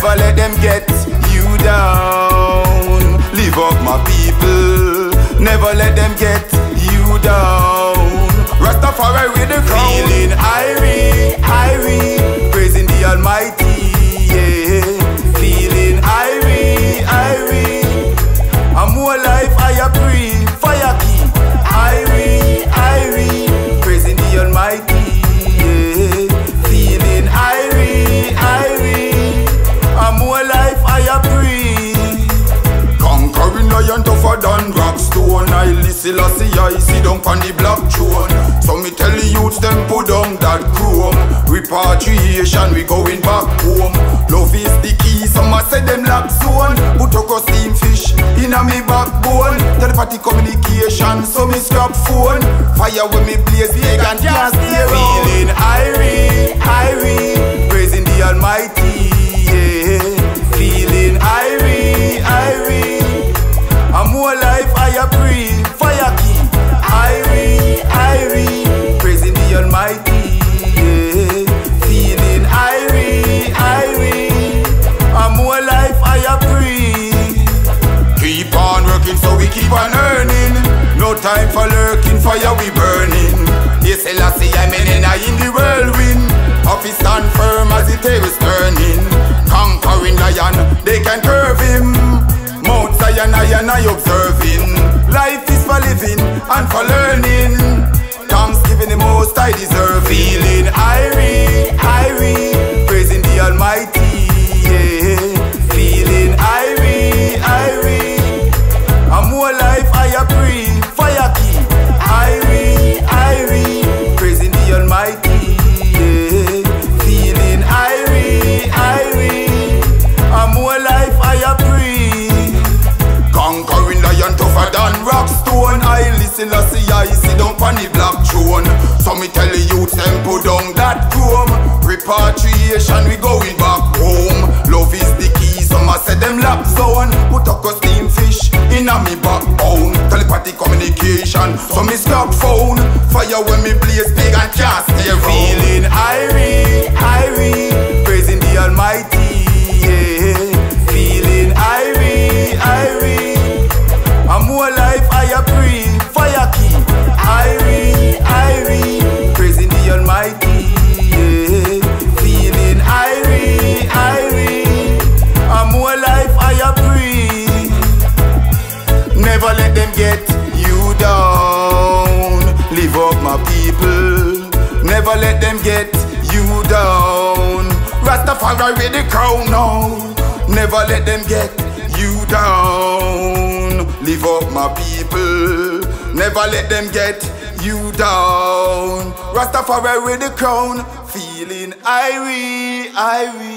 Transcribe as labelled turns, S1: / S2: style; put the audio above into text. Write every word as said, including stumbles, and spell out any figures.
S1: Never let them get you down. Live up my people. Never let them get you down. Rastafari with the crown. Feeling irie, irie, praising the Almighty, yeah. Feeling irie, irie, I'm more alive, I breathe, fire key. Irie, irie, praising the Almighty, yeah. Feeling irie, irie, I'm more alive, I breathe. Conquering lion tougher than rockstone. I listen, I see, I see down on the black throne. So me tell the youths them put down that chrome. Repatriation, we going back home. Love is the key, some a say them lock zone. Put a steam fish in a me backbone. Telepathy communication, so me scrap phone. Fire when me blaze, pagan can't stay around. Feeling irie, irie, praising the Almighty, yeah. Feeling irie, irie, I'm more alive, I breathe, fire key. Irie, irie, praising the Almighty, yeah. Feeling irie, irie, I'm more alive, I breathe. Keep on working so we keep on earning. No time for lurking, fire we burning. Yes, Selassie, I'm in in the whirlwind. Office stand firm as the tables turning. Conquering lion, they can curve him. Mount Zion, I and I observing. Life is for living and for learning. Thanksgiving the most I deserve. Feeling irie, irie, praising the Almighty, yeah. Feeling irie, irie, I'm more alive, I breathe, fire key. Irie, irie, praising the Almighty, yeah. Feeling irie, irie, I'm more alive, I breathe. Conquering lion tougher than rockstone. I listen, I see, I sit down on the black throne. So me tell the youth them put down that chrome. Repatriation, we going back home. Love is the key, some a say them lock zone. Put a steam fish in a me backbone. Telepathy communication, so me stop phone. Fire when me blaze, pagan can't stay around. Feeling irie, irie, praising the Almighty, yeah. Feeling irie, irie, I'm more alive, I breathe, fire key. Irie, irie, praising the Almighty, yeah. Feeling irie, irie, I'm more alive, I breathe. Never let them get you down. Live up my people. Never let them get you down. Rastafari with the crown now. Never let them get you down. Live up my people. Never let them get you down. Rastafari with the crown. Feeling irie, irie.